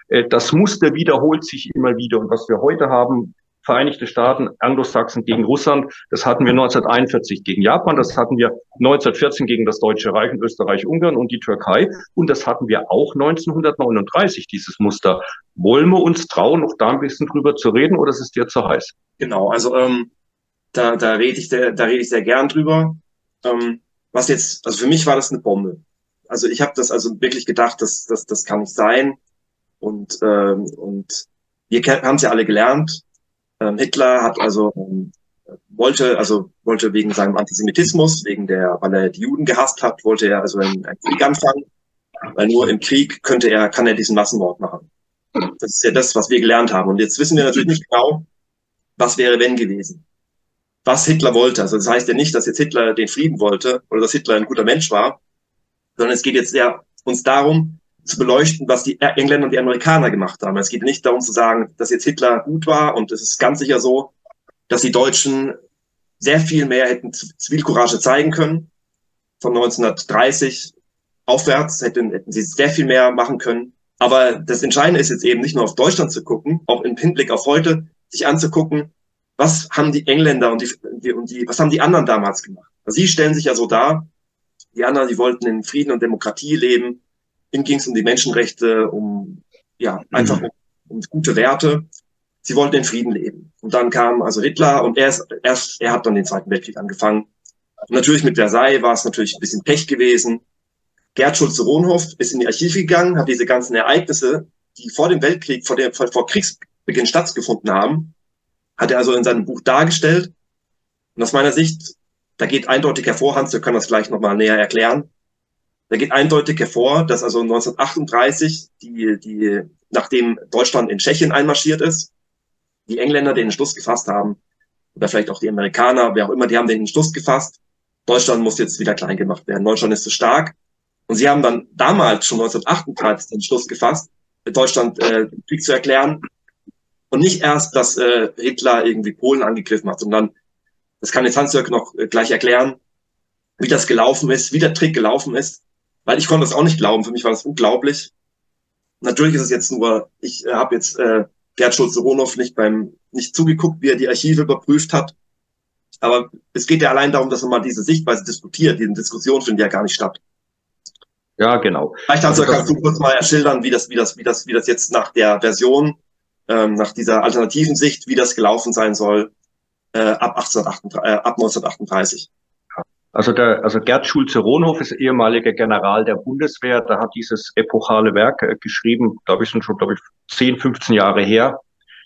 Das Muster wiederholt sich immer wieder. Und was wir heute haben, Vereinigte Staaten, Anglosachsen gegen Russland, das hatten wir 1941 gegen Japan, das hatten wir 1914 gegen das Deutsche Reich und Österreich-Ungarn und die Türkei und das hatten wir auch 1939, dieses Muster. Wollen wir uns trauen, noch da ein bisschen drüber zu reden oder ist es dir zu heiß? Genau, also da rede ich sehr gern drüber. Was jetzt, also für mich war das eine Bombe. Also ich habe das also wirklich gedacht, das kann nicht sein. Und wir haben es ja alle gelernt. Hitler hat wollte wegen seinem Antisemitismus, weil er die Juden gehasst hat, wollte er also einen Krieg anfangen, weil nur im Krieg kann er diesen Massenmord machen. Das ist ja das, was wir gelernt haben. Und jetzt wissen wir natürlich nicht genau, was wäre wenn gewesen. Was Hitler wollte. Also das heißt ja nicht, dass jetzt Hitler den Frieden wollte oder dass Hitler ein guter Mensch war, sondern es geht jetzt eher uns darum, zu beleuchten, was die Engländer und die Amerikaner gemacht haben. Es geht nicht darum zu sagen, dass jetzt Hitler gut war und es ist ganz sicher so, dass die Deutschen sehr viel mehr hätten Zivilcourage zeigen können. Von 1930 aufwärts hätten sie sehr viel mehr machen können. Aber das Entscheidende ist jetzt eben nicht nur auf Deutschland zu gucken, auch im Hinblick auf heute, sich anzugucken, was haben die Engländer was haben die anderen damals gemacht? Also sie stellen sich ja so dar, die anderen, die wollten in Frieden und Demokratie leben. Ihnen ging es um die Menschenrechte, einfach um gute Werte. Sie wollten in Frieden leben. Und dann kam also Hitler und er hat dann den Zweiten Weltkrieg angefangen. Und natürlich mit Versailles war es natürlich ein bisschen Pech gewesen. Gerd Schulze-Rohnhoff ist in die Archive gegangen, hat diese ganzen Ereignisse, die vor dem Weltkrieg, vor Kriegsbeginn stattgefunden haben, hat er also in seinem Buch dargestellt. Und aus meiner Sicht, da geht eindeutig hervor, Hans, wir können das gleich nochmal näher erklären, da geht eindeutig hervor, dass also 1938, nachdem Deutschland in Tschechien einmarschiert ist, die Engländer den Entschluss gefasst haben, oder vielleicht auch die Amerikaner, wer auch immer, die haben den Entschluss gefasst, Deutschland muss jetzt wieder klein gemacht werden, Deutschland ist zu stark. Und sie haben dann damals schon 1938 den Entschluss gefasst, Deutschland Krieg zu erklären. Und nicht erst, dass Hitler irgendwie Polen angegriffen hat, sondern, das kann jetzt Hans-Jörg noch gleich erklären, wie das gelaufen ist, wie der Trick gelaufen ist. Weil ich konnte das auch nicht glauben, für mich war das unglaublich. Natürlich ist es jetzt nur, ich habe jetzt Gerd Schulze-Rohnhoff nicht zugeguckt, wie er die Archive überprüft hat. Aber es geht ja allein darum, dass man mal diese Sichtweise diskutiert. Diese Diskussion findet ja gar nicht statt. Ja, genau. Vielleicht kannst du kurz mal schildern, wie das jetzt nach der Version, nach dieser alternativen Sicht, wie das gelaufen sein soll, ab 1938. Also Gerd Schulze-Rohnhoff ist ehemaliger General der Bundeswehr. Da hat dieses epochale Werk geschrieben, glaube ich, sind schon, 10, 15 Jahre her.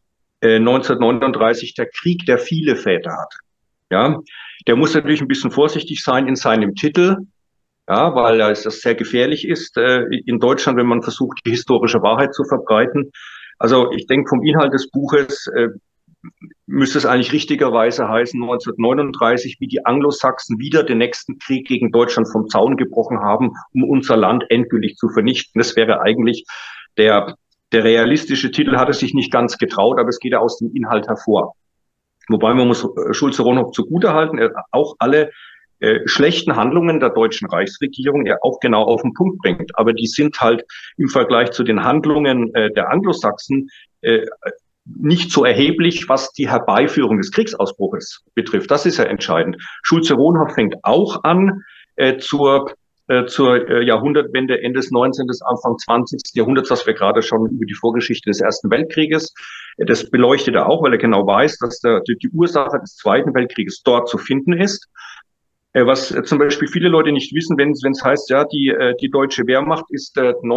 1939, der Krieg, der viele Väter hat. Ja, der muss natürlich ein bisschen vorsichtig sein in seinem Titel. Ja, weil das sehr gefährlich ist in Deutschland, wenn man versucht, die historische Wahrheit zu verbreiten. Also ich denke, vom Inhalt des Buches müsste es eigentlich richtigerweise heißen, 1939, wie die Anglosachsen wieder den nächsten Krieg gegen Deutschland vom Zaun gebrochen haben, um unser Land endgültig zu vernichten. Das wäre eigentlich der realistische Titel, hat es sich nicht ganz getraut, aber es geht ja aus dem Inhalt hervor. Wobei man muss Schulze-Rohnhoff zugutehalten, er auch alle schlechten Handlungen der deutschen Reichsregierung ja auch genau auf den Punkt bringt. Aber die sind halt im Vergleich zu den Handlungen der Anglosachsen nicht so erheblich, was die Herbeiführung des Kriegsausbruches betrifft. Das ist ja entscheidend. Schulze-Rohnhoff fängt auch an zur Jahrhundertwende, Ende des 19., Anfang 20. Jahrhunderts, was wir gerade schon über die Vorgeschichte des Ersten Weltkrieges. Das beleuchtet er auch, weil er genau weiß, dass die Ursache des Zweiten Weltkrieges dort zu finden ist. Was zum Beispiel viele Leute nicht wissen, wenn es heißt, ja, die deutsche Wehrmacht ist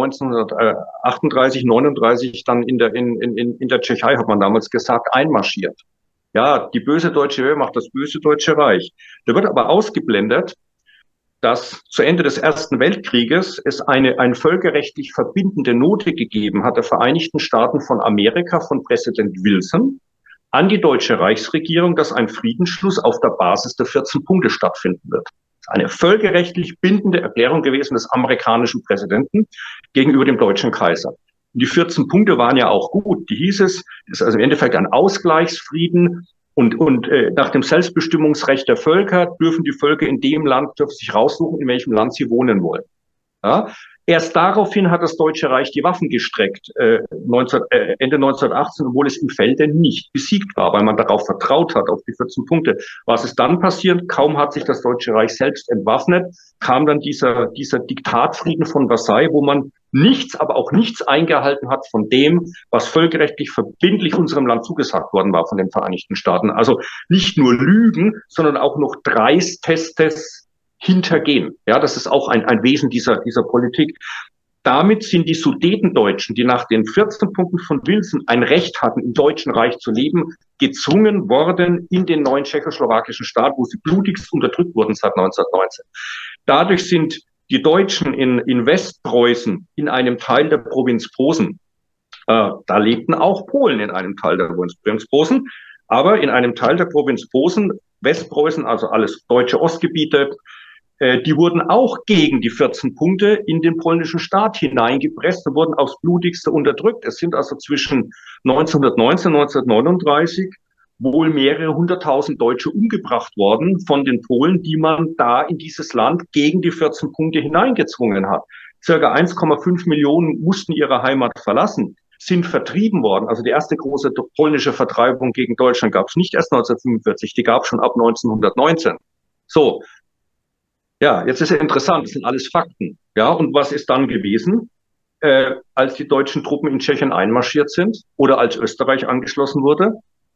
1938, 39 dann in der Tschechei, hat man damals gesagt, einmarschiert. Ja, die böse deutsche Wehrmacht, das böse Deutsche Reich. Da wird aber ausgeblendet, dass zu Ende des Ersten Weltkrieges es eine völkerrechtlich verbindende Note gegeben hat der Vereinigten Staaten von Amerika von Präsident Wilson an die deutsche Reichsregierung, dass ein Friedensschluss auf der Basis der 14 Punkte stattfinden wird. Eine völkerrechtlich bindende Erklärung gewesen des amerikanischen Präsidenten gegenüber dem deutschen Kaiser. Und die 14 Punkte waren ja auch gut. Die hieß es, ist also im Endeffekt ein Ausgleichsfrieden und nach dem Selbstbestimmungsrecht der Völker dürfen die Völker in dem Land, dürfen sich raussuchen, in welchem Land sie wohnen wollen. Ja, Erst daraufhin hat das Deutsche Reich die Waffen gestreckt, Ende 1918, obwohl es im Felde nicht besiegt war, weil man darauf vertraut hat, auf die 14 Punkte. Was ist dann passiert? Kaum hat sich das Deutsche Reich selbst entwaffnet, kam dann dieser Diktatfrieden von Versailles, wo man nichts, aber auch nichts eingehalten hat von dem, was völkerrechtlich verbindlich unserem Land zugesagt worden war von den Vereinigten Staaten. Also nicht nur Lügen, sondern auch noch dreistestes Hintergehen. Ja, das ist auch ein Wesen dieser Politik. Damit sind die Sudetendeutschen, die nach den 14 Punkten von Wilson ein Recht hatten, im Deutschen Reich zu leben, gezwungen worden in den neuen tschechoslowakischen Staat, wo sie blutigst unterdrückt wurden seit 1919. Dadurch sind die Deutschen in Westpreußen, in einem Teil der Provinz Posen, da lebten auch Polen in einem Teil der Provinz Posen, aber in einem Teil der Provinz Posen, Westpreußen, also alles deutsche Ostgebiete, die wurden auch gegen die 14 Punkte in den polnischen Staat hineingepresst und wurden aufs Blutigste unterdrückt. Es sind also zwischen 1919 und 1939 wohl mehrere 100.000 Deutsche umgebracht worden von den Polen, die man da in dieses Land gegen die 14 Punkte hineingezwungen hat. Circa 1,5 Millionen mussten ihre Heimat verlassen, sind vertrieben worden. Also die erste große polnische Vertreibung gegen Deutschland gab es nicht erst 1945, die gab es schon ab 1919. So. Ja, jetzt ist ja interessant, das sind alles Fakten. Ja, und was ist dann gewesen, als die deutschen Truppen in Tschechien einmarschiert sind oder als Österreich angeschlossen wurde?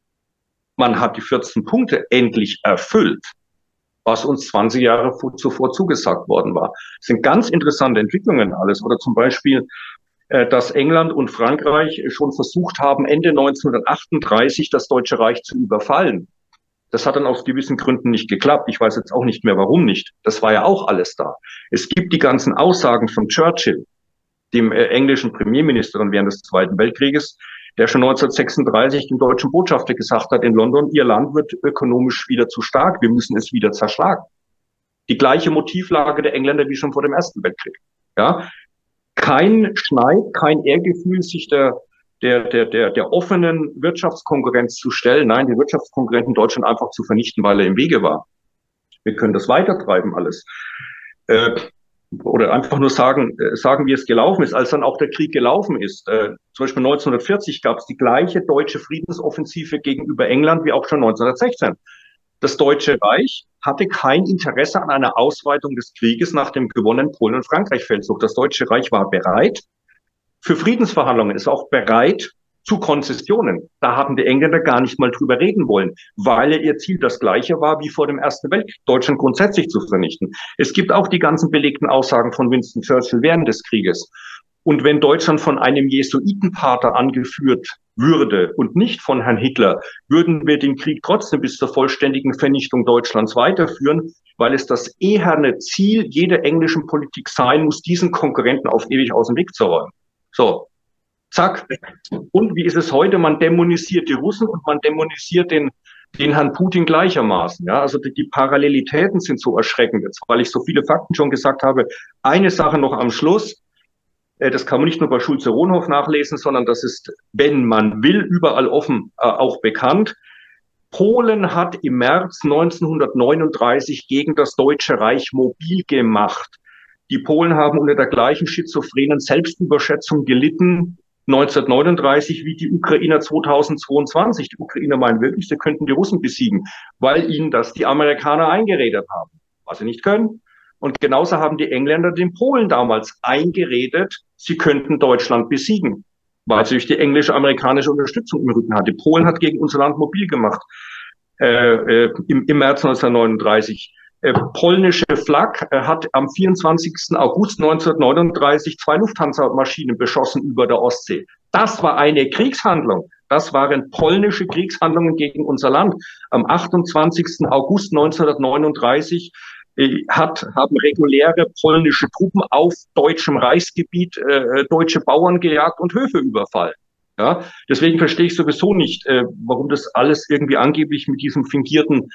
Man hat die 14 Punkte endlich erfüllt, was uns 20 Jahre zuvor zugesagt worden war. Das sind ganz interessante Entwicklungen alles. Oder zum Beispiel, dass England und Frankreich schon versucht haben, Ende 1938 das Deutsche Reich zu überfallen. Das hat dann aus gewissen Gründen nicht geklappt. Ich weiß jetzt auch nicht mehr, warum nicht. Das war ja auch alles da. Es gibt die ganzen Aussagen von Churchill, dem englischen Premierminister während des Zweiten Weltkrieges, der schon 1936 dem deutschen Botschafter gesagt hat in London, ihr Land wird ökonomisch wieder zu stark, wir müssen es wieder zerschlagen. Die gleiche Motivlage der Engländer wie schon vor dem Ersten Weltkrieg. Ja, kein Schneid, kein Ehrgefühl, sich der offenen Wirtschaftskonkurrenz zu stellen. Nein, die Wirtschaftskonkurrenten in Deutschland einfach zu vernichten, weil er im Wege war. Wir können das weitertreiben alles. Oder einfach nur sagen, wie es gelaufen ist, als dann auch der Krieg gelaufen ist. Zum Beispiel 1940 gab es die gleiche deutsche Friedensoffensive gegenüber England wie auch schon 1916. Das Deutsche Reich hatte kein Interesse an einer Ausweitung des Krieges nach dem gewonnenen Polen- und Frankreich-Feldzug. Das Deutsche Reich war bereit für Friedensverhandlungen, ist auch bereit zu Konzessionen. Da haben die Engländer gar nicht mal drüber reden wollen, weil ihr Ziel das gleiche war wie vor dem Ersten Weltkrieg, Deutschland grundsätzlich zu vernichten. Es gibt auch die ganzen belegten Aussagen von Winston Churchill während des Krieges. Und wenn Deutschland von einem Jesuitenpater angeführt würde und nicht von Herrn Hitler, würden wir den Krieg trotzdem bis zur vollständigen Vernichtung Deutschlands weiterführen, weil es das eherne Ziel jeder englischen Politik sein muss, diesen Konkurrenten auf ewig aus dem Weg zu räumen. So, zack. Und wie ist es heute? Man dämonisiert die Russen und man dämonisiert den Herrn Putin gleichermaßen. Ja, also die Parallelitäten sind so erschreckend jetzt, weil ich so viele Fakten schon gesagt habe. Eine Sache noch am Schluss. Das kann man nicht nur bei Schulze-Rohnhoff nachlesen, sondern das ist, wenn man will, überall offen auch bekannt. Polen hat im März 1939 gegen das Deutsche Reich mobil gemacht. Die Polen haben unter der gleichen schizophrenen Selbstüberschätzung gelitten 1939 wie die Ukrainer 2022. Die Ukrainer meinen wirklich, sie könnten die Russen besiegen, weil ihnen das die Amerikaner eingeredet haben, was sie nicht können. Und genauso haben die Engländer den Polen damals eingeredet, sie könnten Deutschland besiegen, weil sie durch die englische-amerikanische Unterstützung im Rücken hat. Die Polen hat gegen unser Land mobil gemacht im März 1939. Polnische Flak hat am 24. August 1939 2 Lufthansa-Maschinen beschossen über der Ostsee. Das war eine Kriegshandlung. Das waren polnische Kriegshandlungen gegen unser Land. Am 28. August 1939 haben reguläre polnische Truppen auf deutschem Reichsgebiet deutsche Bauern gejagt und Höfe überfallen. Ja, deswegen verstehe ich sowieso nicht, warum das alles irgendwie angeblich mit diesem fingierten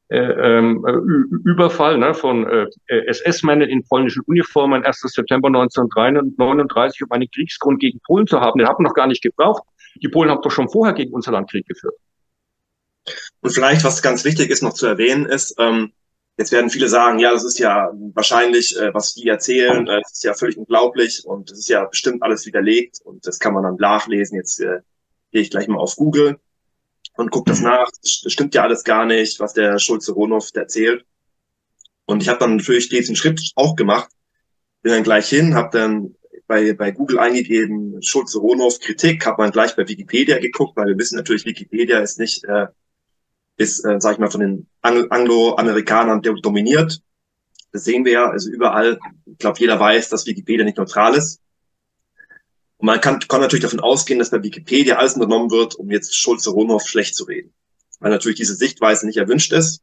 Überfall von SS-Männern in polnischen Uniformen 1. September 1939, um einen Kriegsgrund gegen Polen zu haben. Den haben wir noch gar nicht gebraucht. Die Polen haben doch schon vorher gegen unser Land Krieg geführt. Und vielleicht, was ganz wichtig ist noch zu erwähnen, ist, Jetzt werden viele sagen, ja, das ist ja wahrscheinlich, was die erzählen, das ist ja völlig unglaublich und das ist ja bestimmt alles widerlegt und das kann man dann nachlesen. Jetzt gehe ich gleich mal auf Google und gucke das nach. Das stimmt ja alles gar nicht, was der Schulze-Rohnhoff erzählt. Und ich habe dann natürlich diesen Schritt auch gemacht, bin dann gleich hin, habe dann bei Google eingegeben, Schulze-Rohnhoff Kritik, habe dann gleich bei Wikipedia geguckt, weil wir wissen natürlich, Wikipedia ist nicht, sag ich mal, von den Anglo-Amerikanern dominiert. Das sehen wir ja, also überall. Ich glaube, jeder weiß, dass Wikipedia nicht neutral ist. Und man kann natürlich davon ausgehen, dass bei Wikipedia alles unternommen wird, um jetzt Schulze-Rohnhoff schlecht zu reden. Weil natürlich diese Sichtweise nicht erwünscht ist.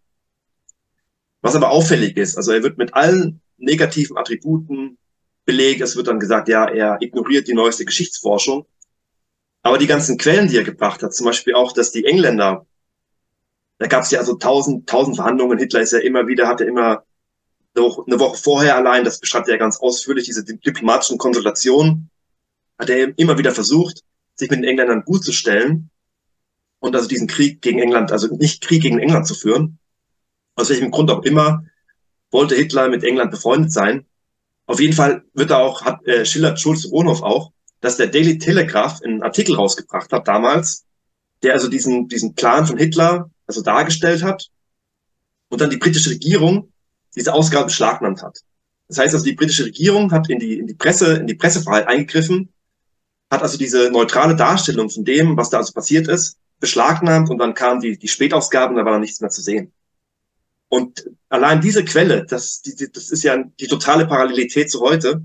Was aber auffällig ist, also er wird mit allen negativen Attributen belegt. Es wird dann gesagt, ja, er ignoriert die neueste Geschichtsforschung. Aber die ganzen Quellen, die er gebracht hat, zum Beispiel auch, dass die Engländer, da gab es ja also tausend Verhandlungen. Hitler ist ja immer wieder, hatte immer noch eine Woche vorher allein, das beschreibt er ganz ausführlich, diese diplomatischen Konsultationen, hat er immer wieder versucht, sich mit den Engländern gut zu stellen und also diesen Krieg gegen England, also nicht Krieg gegen England zu führen. Aus welchem Grund auch immer wollte Hitler mit England befreundet sein. Auf jeden Fall wird er auch, schildert Schulze-Rohnhoff auch, dass der Daily Telegraph einen Artikel rausgebracht hat damals, der also diesen Plan von Hitler also dargestellt hat und dann die britische Regierung diese Ausgabe beschlagnahmt hat. Das heißt also, die britische Regierung hat in die Pressefreiheit eingegriffen, hat also diese neutrale Darstellung von dem, was da also passiert ist, beschlagnahmt und dann kam die Spätausgabe und da war dann nichts mehr zu sehen. Und allein diese Quelle, das ist ja die totale Parallelität zu heute.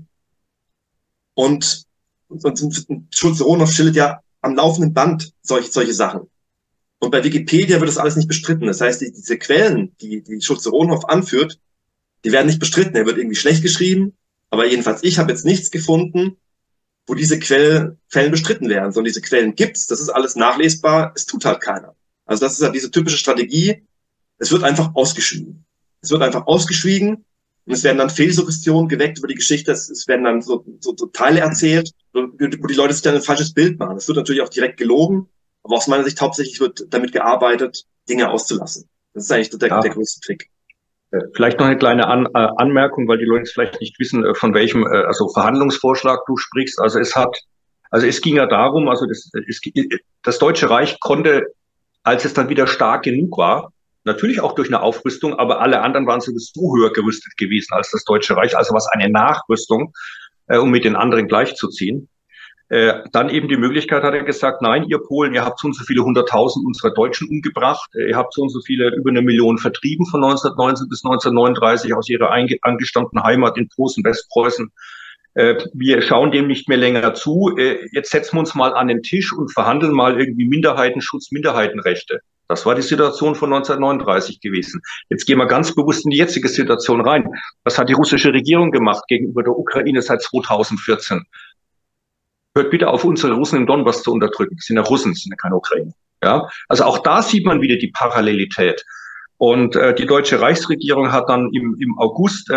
Und Schulze-Rohnhoff schildert ja am laufenden Band solche Sachen. Und bei Wikipedia wird das alles nicht bestritten. Das heißt, diese Quellen, die Schulze-Rohnhoff anführt, die werden nicht bestritten. Er wird irgendwie schlecht geschrieben. Aber jedenfalls, ich habe jetzt nichts gefunden, wo diese Quellen bestritten werden. Sondern diese Quellen gibt's. Das ist alles nachlesbar. Es tut halt keiner. Also das ist halt diese typische Strategie. Es wird einfach ausgeschwiegen. Es wird einfach ausgeschwiegen. Und es werden dann Fehlsuggestionen geweckt über die Geschichte. Es werden dann so Teile erzählt, wo die Leute sich dann ein falsches Bild machen. Es wird natürlich auch direkt gelogen. Aber aus meiner Sicht hauptsächlich wird damit gearbeitet, Dinge auszulassen. Das ist eigentlich der größte Trick. Vielleicht noch eine kleine Anmerkung, weil die Leute vielleicht nicht wissen, von welchem Verhandlungsvorschlag du sprichst. Also es ging ja darum, das Deutsche Reich konnte, als es dann wieder stark genug war, natürlich auch durch eine Aufrüstung, aber alle anderen waren sowieso höher gerüstet gewesen als das Deutsche Reich, also was eine Nachrüstung, um mit den anderen gleichzuziehen. Dann eben die Möglichkeit, hat er gesagt, nein, ihr Polen, ihr habt so und so viele 100.000 unserer Deutschen umgebracht, ihr habt so und so viele, über 1 Million vertrieben von 1919 bis 1939 aus ihrer angestammten Heimat in Posen, Westpreußen. Wir schauen dem nicht mehr länger zu. Jetzt setzen wir uns mal an den Tisch und verhandeln mal irgendwie Minderheitenschutz, Minderheitenrechte. Das war die Situation von 1939 gewesen. Jetzt gehen wir ganz bewusst in die jetzige Situation rein. Was hat die russische Regierung gemacht gegenüber der Ukraine seit 2014? Hört bitte auf, unsere Russen im Donbass zu unterdrücken. Das sind ja Russen, das sind ja keine Ukrainer. Ja? Also auch da sieht man wieder die Parallelität. Und die deutsche Reichsregierung hat dann im August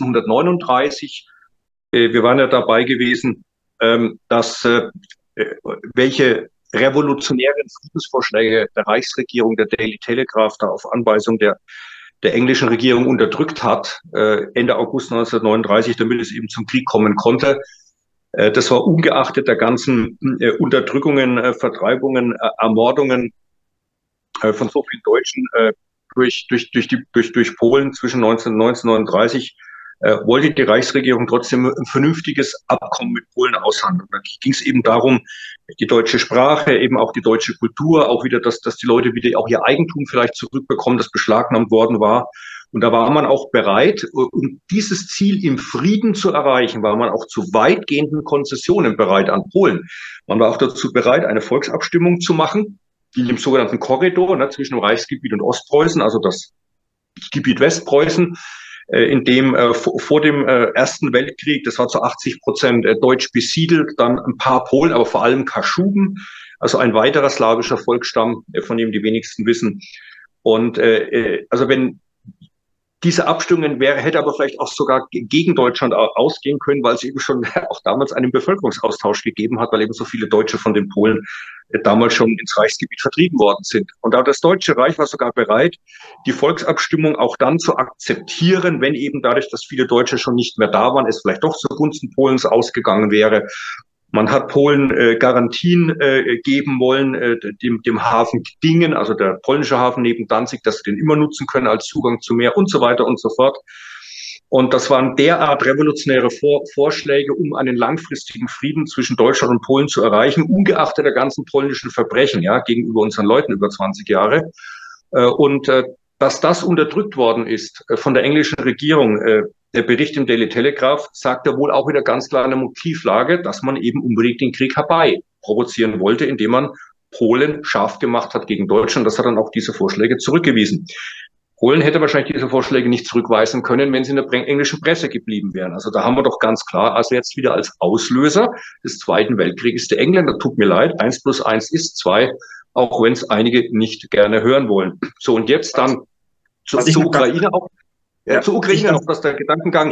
1939, wir waren ja dabei gewesen, dass welche revolutionären Friedensvorschläge der Reichsregierung, der Daily Telegraph, da auf Anweisung der englischen Regierung unterdrückt hat, Ende August 1939, damit es eben zum Krieg kommen konnte. Das war ungeachtet der ganzen Unterdrückungen, Vertreibungen, Ermordungen von so vielen Deutschen durch Polen zwischen 1919 und 1939, wollte die Reichsregierung trotzdem ein vernünftiges Abkommen mit Polen aushandeln. Da ging es eben darum, die deutsche Sprache, eben auch die deutsche Kultur, auch wieder, dass die Leute wieder auch ihr Eigentum vielleicht zurückbekommen, das beschlagnahmt worden war. Und da war man auch bereit, um dieses Ziel im Frieden zu erreichen, war man auch zu weitgehenden Konzessionen bereit an Polen. Man war auch dazu bereit, eine Volksabstimmung zu machen, die im sogenannten Korridor zwischen dem Reichsgebiet und Ostpreußen, also das Gebiet Westpreußen, in dem vor dem Ersten Weltkrieg, das war zu 80% deutsch besiedelt, dann ein paar Polen, aber vor allem Kaschuben, also ein weiterer slawischer Volksstamm, von dem die wenigsten wissen. Und also wenn Diese Abstimmungen hätte aber vielleicht auch sogar gegen Deutschland ausgehen können, weil es eben schon auch damals einen Bevölkerungsaustausch gegeben hat, weil eben so viele Deutsche von den Polen damals schon ins Reichsgebiet vertrieben worden sind. Und auch das Deutsche Reich war sogar bereit, die Volksabstimmung auch dann zu akzeptieren, wenn eben dadurch, dass viele Deutsche schon nicht mehr da waren, es vielleicht doch zugunsten Polens ausgegangen wäre. Man hat Polen Garantien geben wollen, dem Hafen Gdingen, also der polnische Hafen neben Danzig, dass sie den immer nutzen können als Zugang zum Meer und so weiter und so fort. Und das waren derart revolutionäre Vorschläge, um einen langfristigen Frieden zwischen Deutschland und Polen zu erreichen, ungeachtet der ganzen polnischen Verbrechen, ja, gegenüber unseren Leuten über 20 Jahre. Und dass das unterdrückt worden ist von der englischen Regierung, der Bericht im Daily Telegraph sagt ja wohl auch wieder ganz klar eine Motivlage, dass man eben unbedingt den Krieg herbei provozieren wollte, indem man Polen scharf gemacht hat gegen Deutschland. Das hat dann auch diese Vorschläge zurückgewiesen. Polen hätte wahrscheinlich diese Vorschläge nicht zurückweisen können, wenn sie in der englischen Presse geblieben wären. Also da haben wir doch ganz klar, also jetzt wieder als Auslöser des Zweiten Weltkrieges der Engländer, tut mir leid, 1 + 1 ist 2, auch wenn es einige nicht gerne hören wollen. So, und jetzt dann zur Ukraine auch. Zur Ukraine noch, was der Gedankengang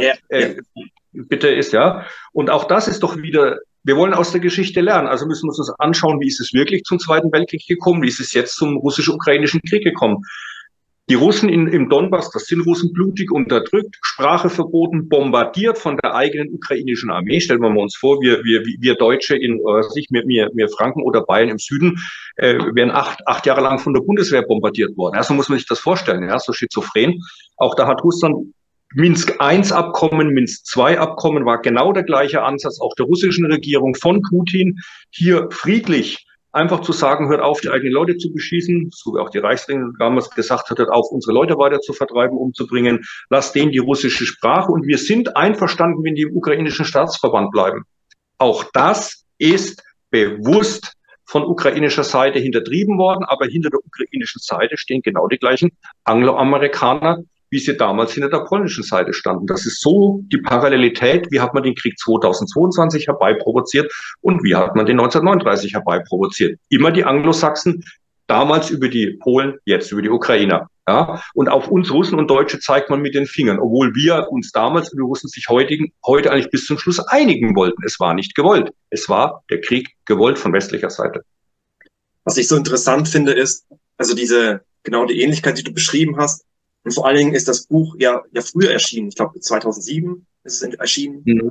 bitte ist, ja. Und auch das ist doch wieder, wir wollen aus der Geschichte lernen. Also müssen wir uns anschauen, wie ist es wirklich zum Zweiten Weltkrieg gekommen, wie ist es jetzt zum russisch-ukrainischen Krieg gekommen. Die Russen im Donbass, das sind Russen, blutig unterdrückt, Sprache verboten, bombardiert von der eigenen ukrainischen Armee. Stellen wir uns vor, wir Deutsche in, mir Franken oder Bayern im Süden, wären acht Jahre lang von der Bundeswehr bombardiert worden. Ja, so muss man sich das vorstellen, ja, so schizophren. Auch da hat Russland Minsk-I-Abkommen, Minsk-II-Abkommen war genau der gleiche Ansatz auch der russischen Regierung von Putin, hier friedlich einfach zu sagen, hört auf, die eigenen Leute zu beschießen, so wie auch die Reichsregierung damals gesagt hat, hört auf, unsere Leute weiter zu vertreiben, umzubringen, lasst denen die russische Sprache und wir sind einverstanden, wenn die im ukrainischen Staatsverband bleiben. Auch das ist bewusst von ukrainischer Seite hintertrieben worden, aber hinter der ukrainischen Seite stehen genau die gleichen Angloamerikaner, wie sie damals hinter der polnischen Seite standen. Das ist so die Parallelität, wie hat man den Krieg 2022 herbeiprovoziert und wie hat man den 1939 herbeiprovoziert. Immer die Anglosachsen, damals über die Polen, jetzt über die Ukrainer. Ja? Und auf uns Russen und Deutsche zeigt man mit den Fingern, obwohl wir uns damals und die Russen sich heute eigentlich bis zum Schluss einigen wollten. Es war nicht gewollt. Es war der Krieg gewollt von westlicher Seite. Was ich so interessant finde, ist, also genau die Ähnlichkeit, die du beschrieben hast. Und vor allen Dingen ist das Buch ja früher erschienen. Ich glaube, 2007 ist es erschienen. Mhm.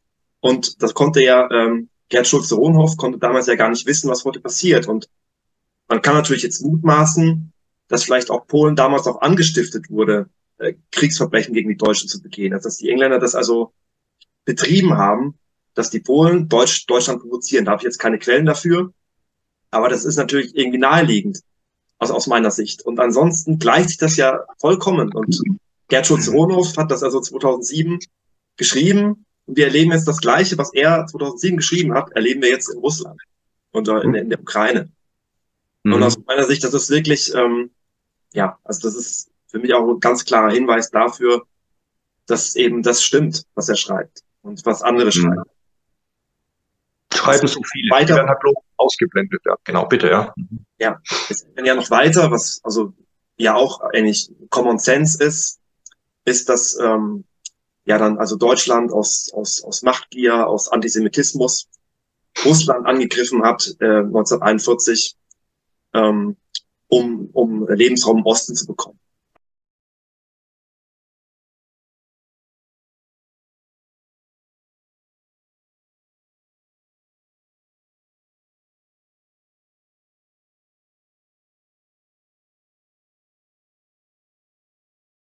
Und das konnte Gerd Schulze-Rohnhoff konnte damals ja gar nicht wissen, was heute passiert. Und man kann natürlich jetzt mutmaßen, dass vielleicht auch Polen damals auch angestiftet wurde, Kriegsverbrechen gegen die Deutschen zu begehen. Also, dass die Engländer das also betrieben haben, dass die Polen Deutschland provozieren. Da habe ich jetzt keine Quellen dafür. Aber das ist natürlich irgendwie naheliegend. Also aus meiner Sicht. Und ansonsten gleicht sich das ja vollkommen. Und Gerd Schulze-Rohnhoff hat das also 2007 geschrieben. Und wir erleben jetzt das Gleiche, was er 2007 geschrieben hat, erleben wir jetzt in Russland und in der Ukraine. Mhm. Und aus meiner Sicht, das ist wirklich, also das ist für mich auch ein ganz klarer Hinweis dafür, dass eben das stimmt, was er schreibt und was andere schreiben. Schreiben so viele. Die werden halt bloß ausgeblendet. Ja, genau, bitte, ja. Ja, es geht ja noch weiter, was also ja auch eigentlich Common Sense ist, dass dann also Deutschland aus Machtgier, aus Antisemitismus Russland angegriffen hat 1941, um Lebensraum im Osten zu bekommen.